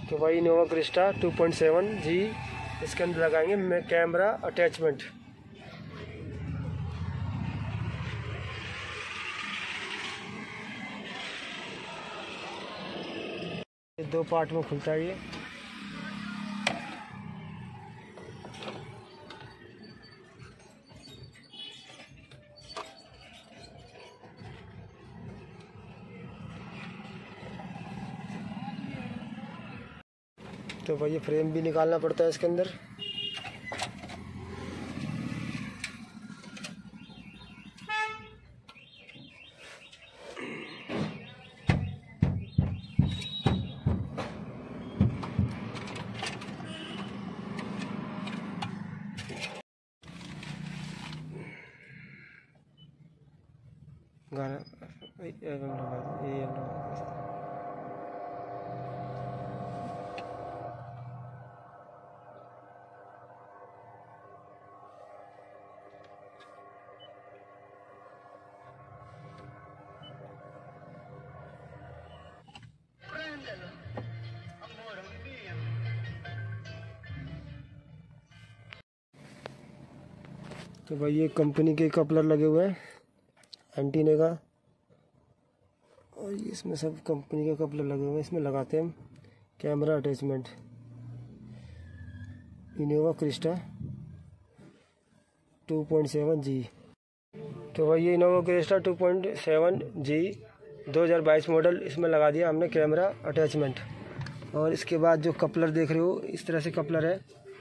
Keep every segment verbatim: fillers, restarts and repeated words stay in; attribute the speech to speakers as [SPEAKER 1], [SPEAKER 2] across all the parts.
[SPEAKER 1] तो भाई Innova Crysta two point seven G इसके अंदर लगाएंगे कैमरा अटैचमेंट। दो पार्ट में खुलता है ये। तो भाई ये फ्रेम भी निकालना पड़ता है इसके अंदर। गाना ये तो भाई ये कंपनी के कपलर लगे हुए हैं एंटीने का, और ये इसमें सब कंपनी के कपलर लगे हुए हैं। इसमें लगाते हैं हम camera attachment Innova Crysta two point seven G. तो भाई ये Innova Crysta two point seven G दो हज़ार बाईस मॉडल, इसमें लगा दिया हमने कैमरा अटैचमेंट। और इसके बाद जो कपलर देख रहे हो इस तरह से कपलर है।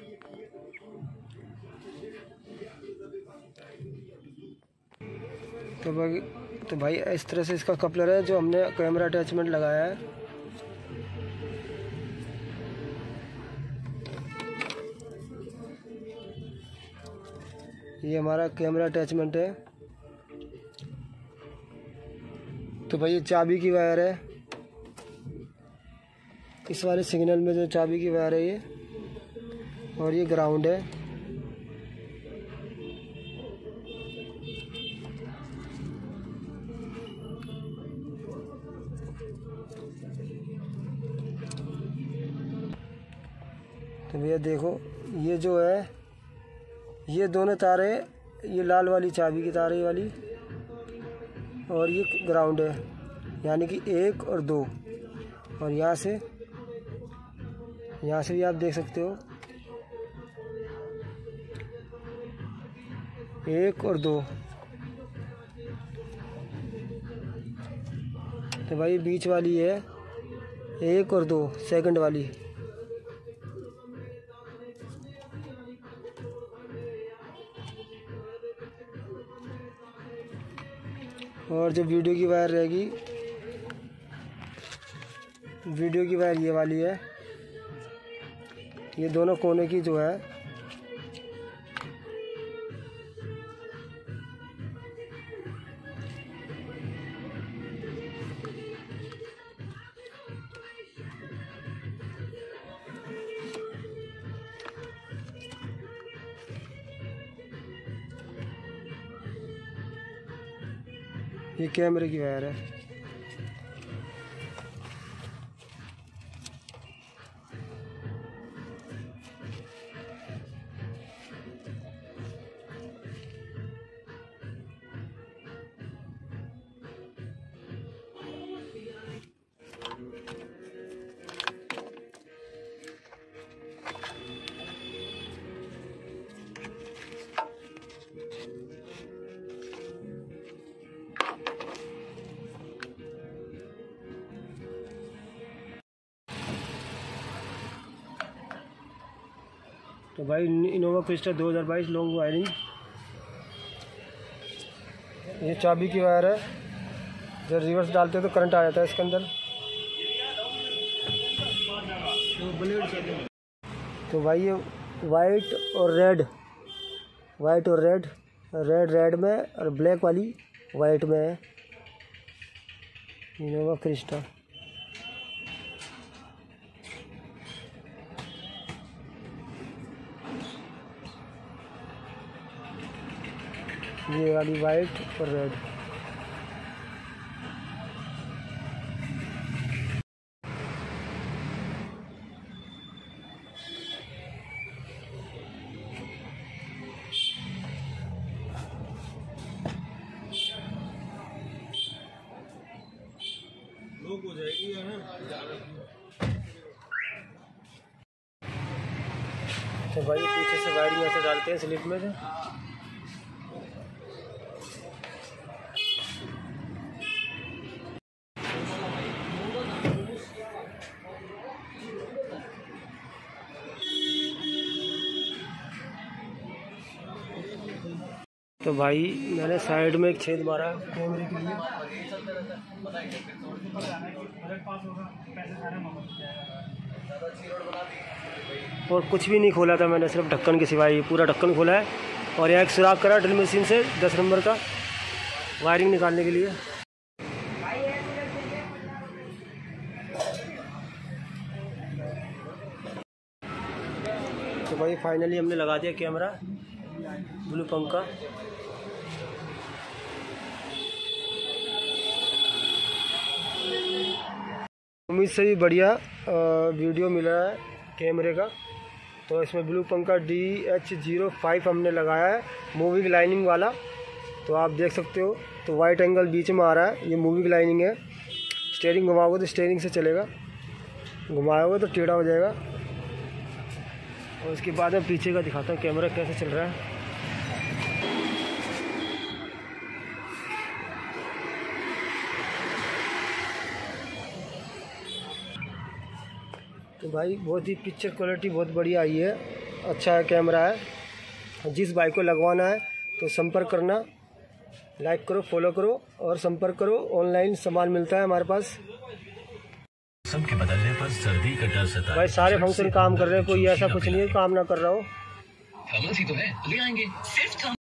[SPEAKER 1] तो भाई तो भाई इस तरह से इसका कपलर है जो हमने कैमरा अटैचमेंट लगाया है। ये हमारा कैमरा अटैचमेंट है। तो भाई ये चाबी की वायर है, इस वाले सिग्नल में जो चाबी की वायर है ये, और ये ग्राउंड है। तो भैया देखो ये जो है ये दोनों तारे, ये लाल वाली चाबी की तार है वाली, और ये ग्राउंड है, यानी कि एक और दो। और यहाँ से यहाँ से भी आप देख सकते हो एक और दो। तो भाई बीच वाली है एक और दो, सेकंड वाली। और जो वीडियो की वायर रहेगी, वीडियो की वायर ये वाली है, ये दोनों कोने की जो है ये कैमरे की वायर है। तो भाई इनोवा क्रिस्टा दो हज़ार बाईस लॉन्ग वायरिंग, ये चाबी की वायर है। जब रिवर्स डालते हैं तो करंट आ जाता है इसके अंदर। तो भाई ये वाइट और रेड, वाइट और रेड, रेड रेड में और ब्लैक वाली वाइट में है इनोवा क्रिस्टा। ये वाली वाइट और रेड। तो भाई पीछे से वायरिंग ऐसे डालते हैं स्लिप में से। तो भाई मैंने साइड में एक छेद मारा कैमरे के लिए। और कुछ भी नहीं खोला था मैंने, सिर्फ ढक्कन के सिवाय पूरा ढक्कन खोला है। और यहाँ एक सुराख करा ड्रिल मशीन से दस नंबर का वायरिंग निकालने के लिए। तो भाई फाइनली हमने लगा दिया कैमरा ब्लू पंख का। उम्मीद से भी बढ़िया वीडियो मिल रहा है कैमरे का। तो इसमें ब्लू पंख का डी एच जीरो फाइव हमने लगाया है, मूविंग लाइनिंग वाला। तो आप देख सकते हो, तो वाइट एंगल बीच में आ रहा है, ये मूविंग लाइनिंग है। स्टीयरिंग घुमाओगे तो स्टीयरिंग से चलेगा, घुमाओगे तो टेढ़ा हो जाएगा। और उसके बाद मैं पीछे का दिखाता हूँ कैमरा कैसे चल रहा है। तो भाई बहुत ही पिक्चर क्वालिटी बहुत बढ़िया आई है, अच्छा है कैमरा है। जिस बाइक को लगवाना है तो संपर्क करना, लाइक करो, फॉलो करो और संपर्क करो। ऑनलाइन सामान मिलता है हमारे पास।
[SPEAKER 2] मौसम के बदलने पर सर्दी का डर सताता है।
[SPEAKER 1] भाई सारे फंक्शन काम कर रहे हैं, कोई ऐसा कुछ नहीं है काम ना कर रहा हो।
[SPEAKER 2] थर्मल ही तो है, ले आएंगे।